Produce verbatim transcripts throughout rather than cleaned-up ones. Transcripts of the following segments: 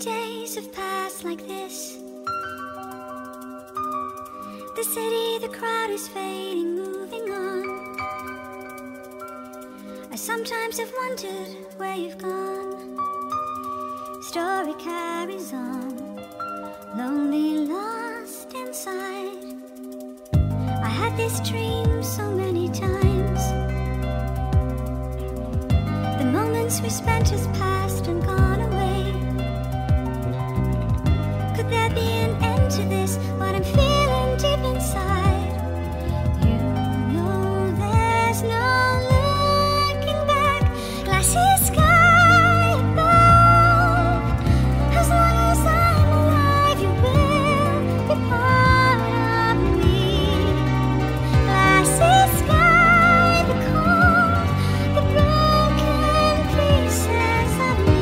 days have passed like this. The city, the crowd is fading, moving on. I sometimes have wondered where you've gone. Story carries on, lonely, lost inside. I had this dream so many times. The moments we spent has passed and gone away. Could there be an end to this? What I'm feeling deep inside. You know there's no looking back. Glassy sky above. As long as I'm alive, you will be part of me. Glassy sky, the cold, the broken pieces of me.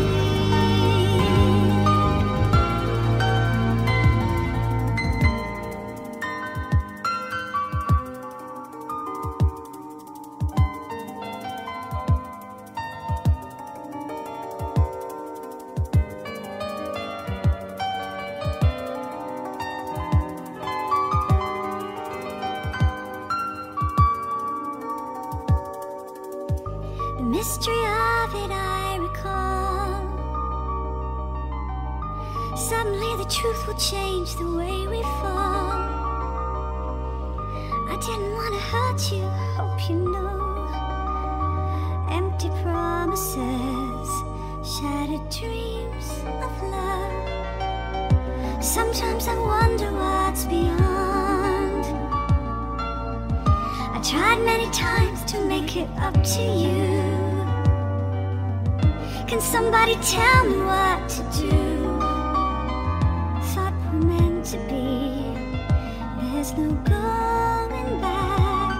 The mystery of it I recall. Suddenly the truth will change the way we fall. I didn't want to hurt you, hope you know. Empty promises, shattered dreams of love. Sometimes I wonder what's beyond. I tried many times to make it up to you. Can somebody tell me what to do? Thought we're meant to be. There's no going back.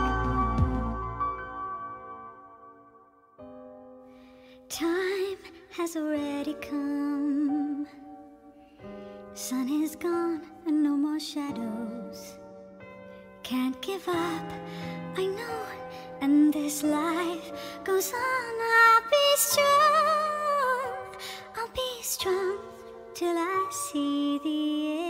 Time has already come. Sun is gone and no more shadows. Can't give up, I know, and this life goes on. I'll be strong, I'll be strong till I see the end.